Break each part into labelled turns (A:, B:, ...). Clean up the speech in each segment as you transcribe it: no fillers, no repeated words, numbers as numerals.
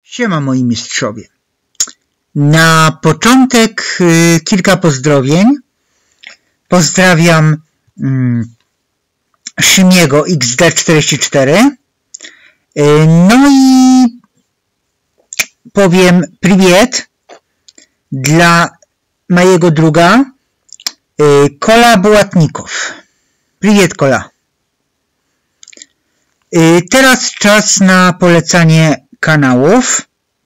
A: Siema moi mistrzowie. Na początek kilka pozdrowień. Pozdrawiam Szymiego XD44. No i powiem привет dla mojego druga Kola Bołatnikow. Привет, Kola. Teraz czas na polecanie kanałów.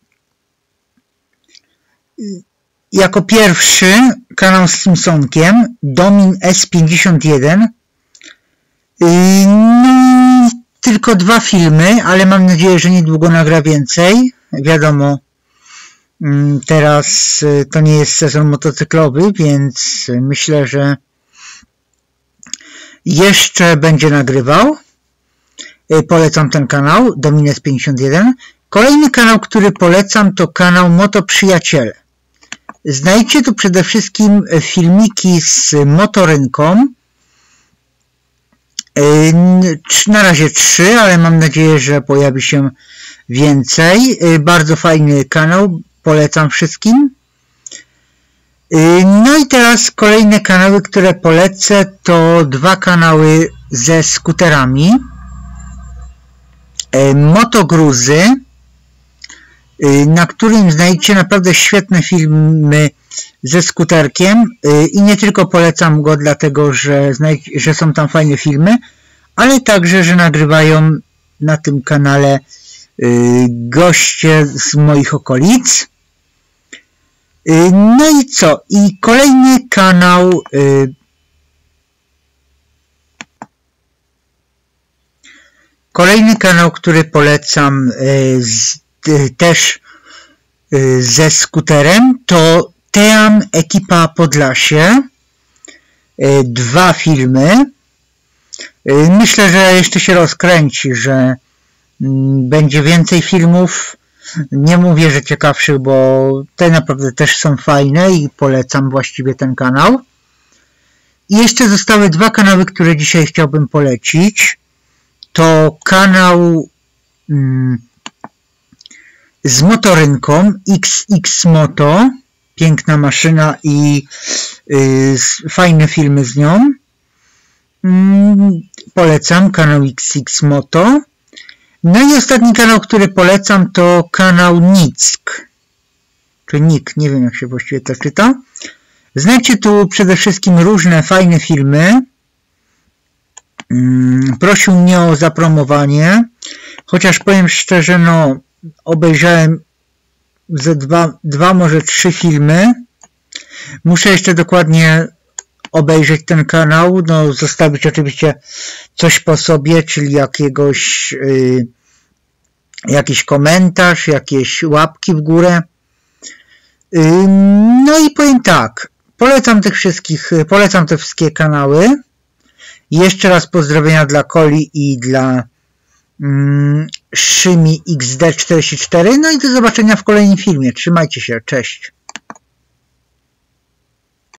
A: Jako pierwszy kanał z Simpsonkiem, Domin S51. No, tylko 2 filmy, ale mam nadzieję, że niedługo nagra więcej. Wiadomo, teraz to nie jest sezon motocyklowy, więc myślę, że jeszcze będzie nagrywał. Polecam ten kanał, Domin S51. Kolejny kanał, który polecam, to kanał Moto Przyjaciele. Znajdźcie tu przede wszystkim filmiki z motorynką. Na razie 3, ale mam nadzieję, że pojawi się więcej. Bardzo fajny kanał, polecam wszystkim. No i teraz kolejne kanały, które polecę, to 2 kanały ze skuterami. Motogruzy, na którym znajdziecie naprawdę świetne filmy ze skuterkiem i nie tylko polecam go dlatego, że są tam fajne filmy, ale także, że nagrywają na tym kanale goście z moich okolic. No i co? I kolejny kanał który polecam też ze skuterem, to Team Ekipa Podlasie. 2 filmy. Myślę, że jeszcze się rozkręci, że będzie więcej filmów. Nie mówię, że ciekawszych, bo te naprawdę też są fajne i polecam właściwie ten kanał. I jeszcze zostały 2 kanały, które dzisiaj chciałbym polecić. To kanał z motorynką XX Moto, piękna maszyna i fajne filmy z nią. Polecam kanał XX Moto. No i ostatni kanał, który polecam, to kanał Nick, czy Nick, nie wiem jak się właściwie to czyta. Znajdźcie tu przede wszystkim różne fajne filmy. Prosił mnie o zapromowanie, chociaż powiem szczerze, no obejrzałem ze 2 może 3 filmy. Muszę jeszcze dokładnie obejrzeć ten kanał, no zostawić oczywiście coś po sobie, czyli jakiś komentarz, jakieś łapki w górę. No i powiem tak, polecam te wszystkie kanały. Jeszcze raz pozdrowienia dla Koli i dla Szymi XD44. No i do zobaczenia w kolejnym filmie. Trzymajcie się, cześć.